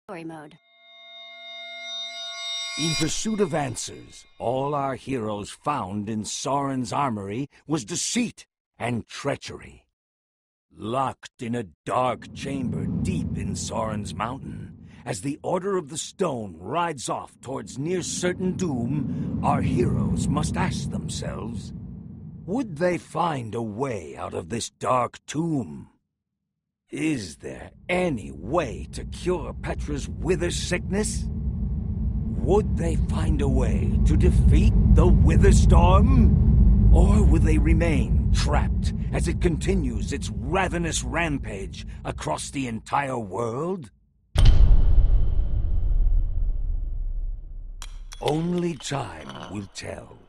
Story mode. In pursuit of answers, all our heroes found in Sauron's armory was deceit and treachery. Locked in a dark chamber deep in Sauron's mountain, as the Order of the Stone rides off towards near-certain doom, our heroes must ask themselves, would they find a way out of this dark tomb? Is there any way to cure Petra's wither sickness? Would they find a way to defeat the Witherstorm? Or will they remain trapped as it continues its ravenous rampage across the entire world? Only time will tell.